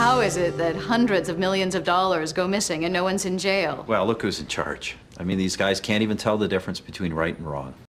How is it that hundreds of millions of dollars go missing and no one's in jail? Well, look who's in charge. I mean, these guys can't even tell the difference between right and wrong.